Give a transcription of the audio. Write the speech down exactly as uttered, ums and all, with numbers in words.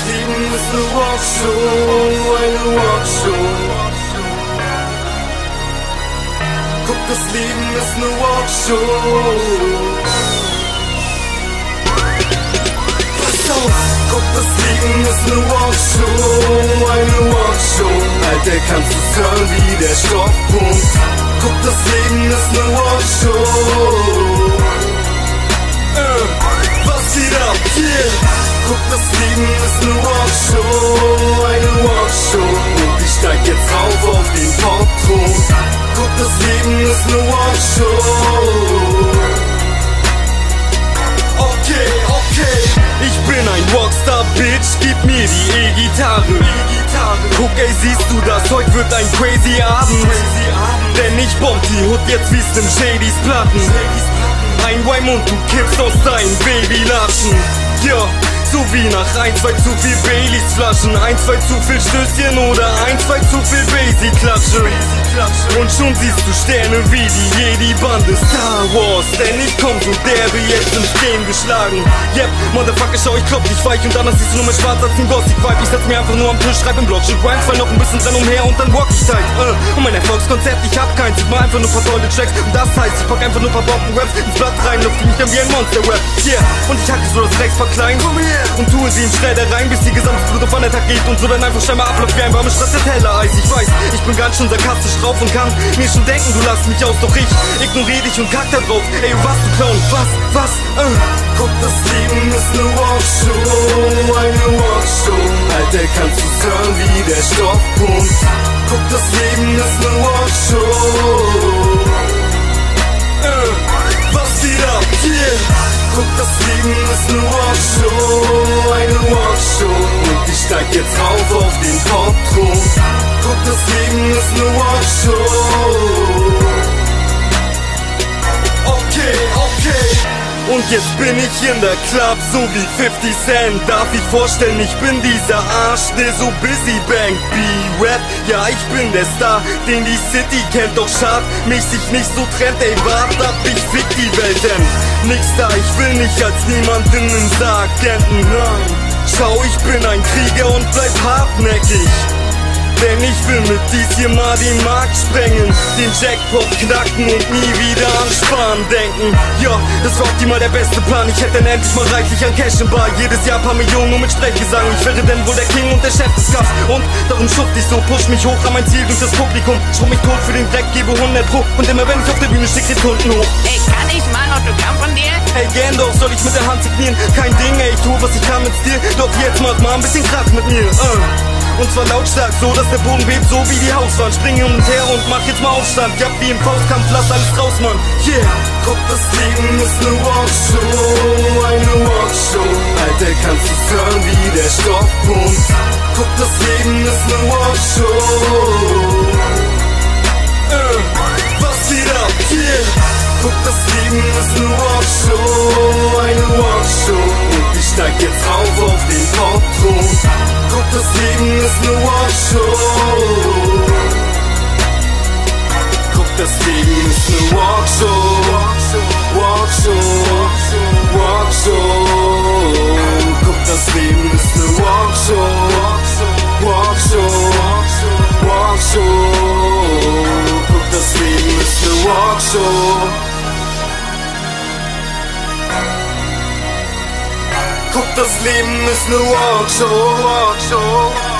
Leben ist eine Walkshow, eine Walkshow. Guck, das Leben ist eine Walkshow. Pass auf, guck, das Leben ist eine Walkshow, eine Walkshow. Alter, kannst du's hören wie der Stoffpunkt. Guck, das Leben ist eine Walkshow. Äh, was geht ab hier? Guck, das Leben ist eine Walkshow, eine Walkshow. Und ich steig jetzt rauf auf den Popthron. Guck, das Leben ist eine Walkshow. Okay, okay. Ich bin ein Rockstar, Bitch, gib mir die E-Gitarre. Guck, ey, siehst du das? Heute wird ein crazy Abend. Denn ich bomb die Hood jetzt wie's nem Shadys Platten. Ein Wime und du kippst aus deinen Babylatschen. Ja, so wie nach ein, zwei zu viel Baileys Flaschen, ein, zwei zu viel Stößchen oder ein, zwei zu viel Basie-Klatsche. Und schon siehst du Sterne wie die Jedi-Bande Star Wars. Denn ich komm so derbe jetzt ins Game geschlagen. Yep, Motherfucker, schau, ich klopp dich weich und danach siehst du nur mein Schwarz als ein Gothic-Vibe. Ich setz mir einfach nur am Tisch, schreib im Blog, shit Rhymes, fall noch ein bisschen dran umher und dann walk ich tight. uh. Und mein Erfolgskonzept, ich hab keins, ich mach einfach nur paar tolle Tracks. Und das heißt, ich pack einfach nur paar Bomben-Raps ins Blatt rein, lufte mich dann wie ein Monster-Rap. Yeah, und ich hacke so das Rex verklein und tue sie in Schredder rein, bis die gesamte Blut auf einen Tag geht und so dann einfach scheinbar abläuft wie ein warmes Straße heller Eis. Ich weiß, ich bin ganz schön sarkastisch drauf und kann mir schon denken, du lachst mich aus, doch ich ignoriere dich und kack da drauf. Ey, was du Clown, was, was, äh. Guck, das Leben ist eine Walkshow, eine Walkshow. Alter, kannst du's hören wie der Stoffpunkt. Guck, das Leben ist eine Walkshow. Äh, was geht ab hier? Guck, das Leben ist eine Walkshow, eine Walkshow. Und ich steig jetzt rauf auf den Popthron. Guck, das Leben ist eine Walkshow. Okay, okay. Und jetzt bin ich in der Club, so wie fifty Cent. Darf ich vorstellen, ich bin dieser Arsch, der so busy bangt. B-Rap, ja, ich bin der Star, den die City kennt. Doch schad, mich sich nicht so trennt. Ey, wart ab, ich fick die Welt, denn nix da, ich will nicht als niemand in den Sarg enden. Nein, schau, ich bin ein Krieger und bleib hartnäckig. Denn ich will mit dies hier mal den Markt sprengen, den Jackpot knacken und nie wieder an Sparen denken. Ja, das war optimal der beste Plan. Ich hätte dann endlich mal reichlich an Cash im Bar. Jedes Jahr paar Millionen nur mit Sprechgesang. Ich wäre denn wohl der King und der Chef des Cups. Und darum schuft ich so, push mich hoch an mein Ziel durch das Publikum. Schrubb mich tot für den Dreck, gebe hundert Pro. Und immer wenn ich auf der Bühne stehe, krieg Kunden hoch. Ey, kann ich mal ein Autogramm von dir? Hey, gern doch, soll ich mit der Hand signieren? Kein Ding, ey, ich tu, was ich kann mit Stil. Doch jetzt mach mal ein bisschen Krach mit mir, uh. Und zwar lautstark, so dass der Boden bebt, so wie die Hauswand. Spring hin und her und mach jetzt mal Aufstand. Ja, wie im Faustkampf, lass alles raus, Mann. Yeah. Guck, das Leben ist eine Walkshow, eine Walkshow. Alter, kannst du's hören wie der Stoffpunkt. Guck, das Leben ist eine Walkshow. Äh, was geht ab hier? Guck, das Leben ist eine Walkshow, eine Walkshow. Und ich steig jetzt rauf auf den Popthron. Guck, das Leben ist eine Walkshow. Guck, das Leben ist eine Walkshow. Walkshow, Walkshow. Guck, das Leben ist eine Walkshow. Walkshow, Walkshow. Guck, das Leben ist eine Walkshow. Guck, das Leben ist eine Walkshow, Walkshow.